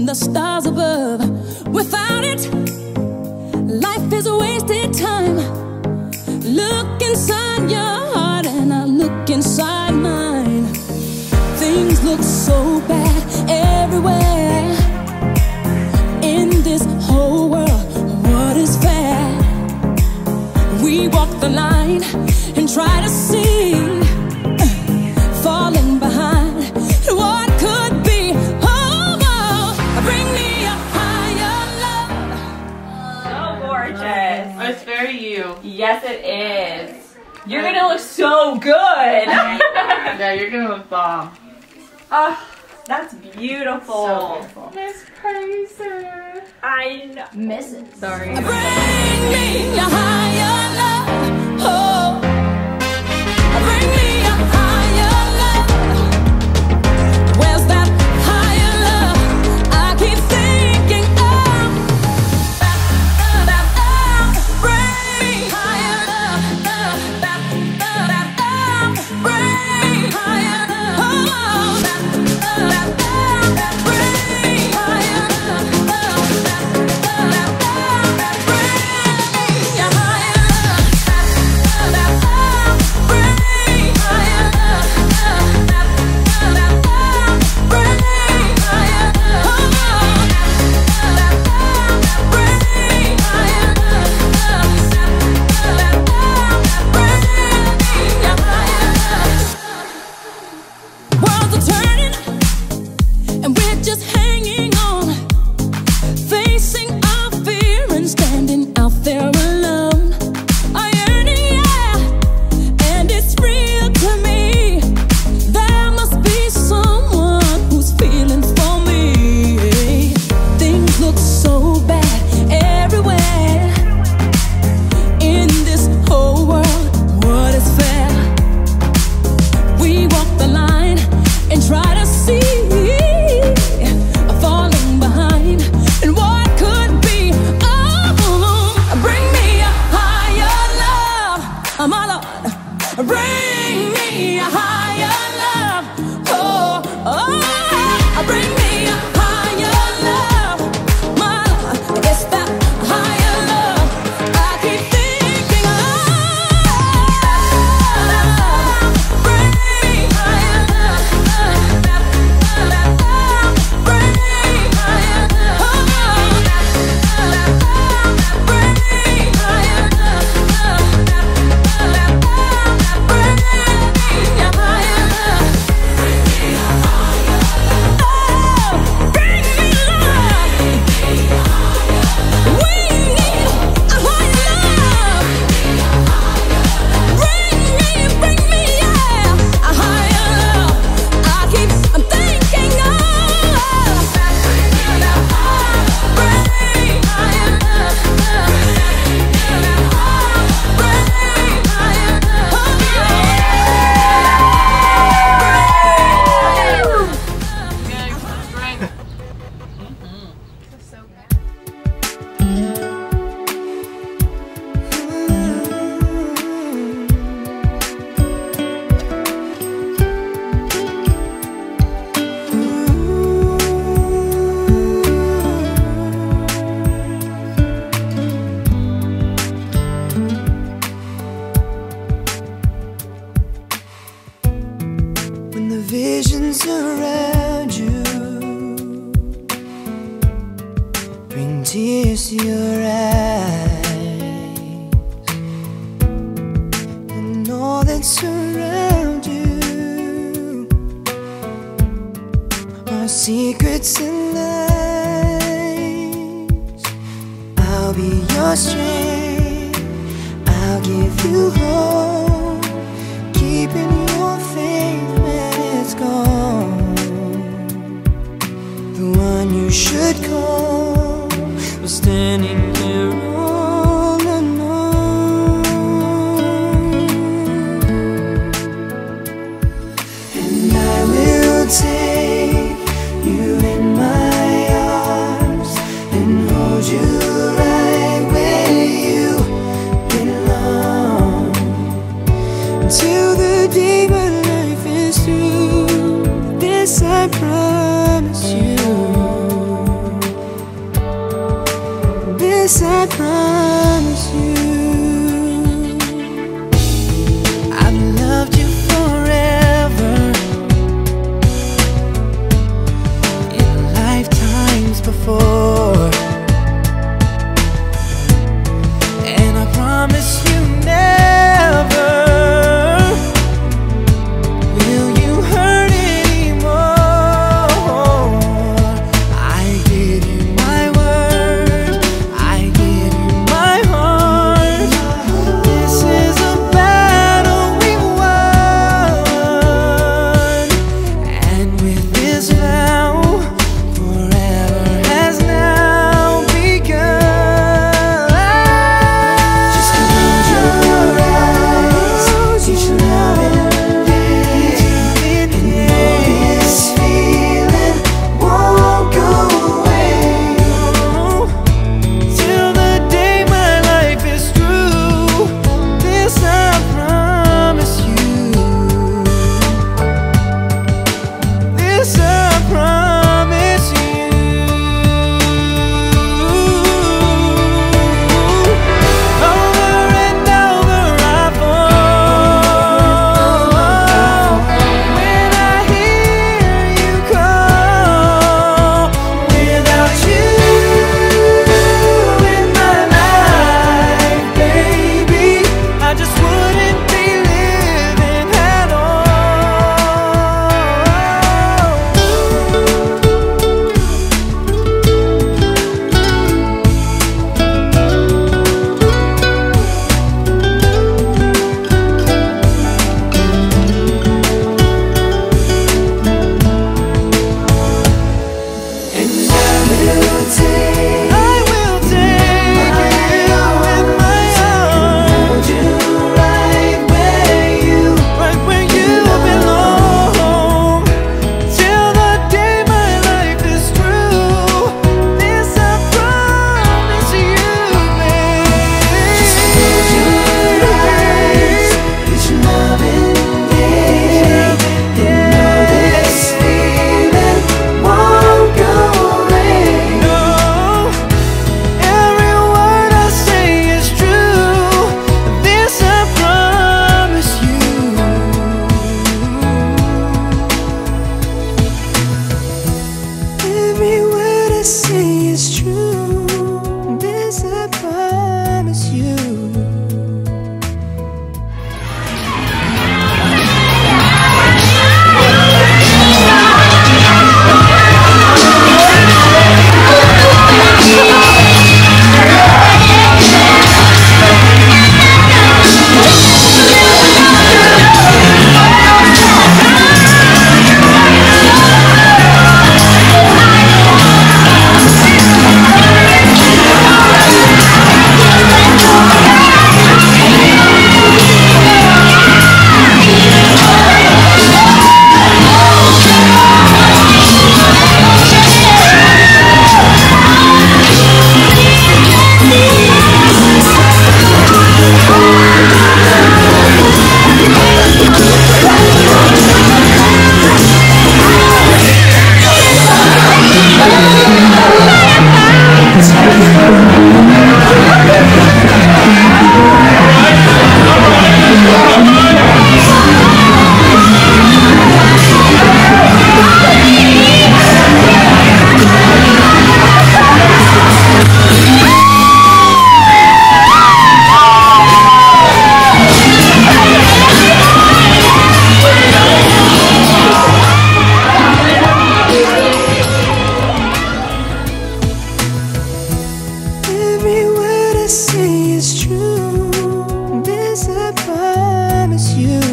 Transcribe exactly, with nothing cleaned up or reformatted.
the stars above. Without it, life is a wasted time. Look inside your heart and I look inside mine. Things look so bad everywhere. In this whole world, what is fair? We walk the line and try to see, falling behind what could be. Oh, oh, bring me a higher love. So gorgeous. It's very you. Yes, it is. You're gonna look so good. Yeah, you're gonna look bomb. Oh, that's beautiful. So beautiful. Miss Crazy. I know. Missus Sorry. Bring me a higher love. Oh, bring me a higher love. Where's that higher love? I keep thinking of. Bring me higher love. Bring me higher love. Worlds are turning, and we're just hanging on, facing our fear and standing out there alone. I yearn, yeah, and it's real to me. There must be someone who's feeling for me. Things look so bad everywhere. In this whole world, what is fair? We walk the line and try to see, falling behind and what could be. Oh, bring me a higher love, my Lord. Bring me a higher love. Oh, oh, bring me a higher love, my Lord. It's that higher love I keep thinking of. Bring me higher love. Bring me higher love. Bring me higher love. Bring me a higher love. Oh, bring me love. We need a higher love. Bring me, bring me, yeah, a higher love. I keep I'm thinking of. Bring me higher love. Bring me higher love. When the visions around you bring tears to your eyes, and all that's around you are secrets and lies, I'll be your strength, I'll give you hope, keeping your faith when it's gone. The one you should call was standing here all alone. And I will take you in my arms and hold you right where you belong, until the day my life is through. This I promise you. I promise you. I've loved you forever, in lifetimes before, and I promise you never will you hurt anymore. I give you my word, I give you my heart. This is a battle we won, and with this vow, forever has now begun. Just close your eyes, you should love it. And know this feeling won't go away till the day my life is through. This I promise you. This I promise you. Over and over I fall when I hear you call. Without you in my life, baby, I just wouldn't be living at all. And I will take, I will take you in my arms, hold you right where you, right where you belong, till the day my life is through. This I promise you, babe. Just close your eyes, get your loving day, and know this feeling won't go away. No, every word I say is true. This I promise you. Every word I say is true. This I promise you. Every word I say is true. This I promise you.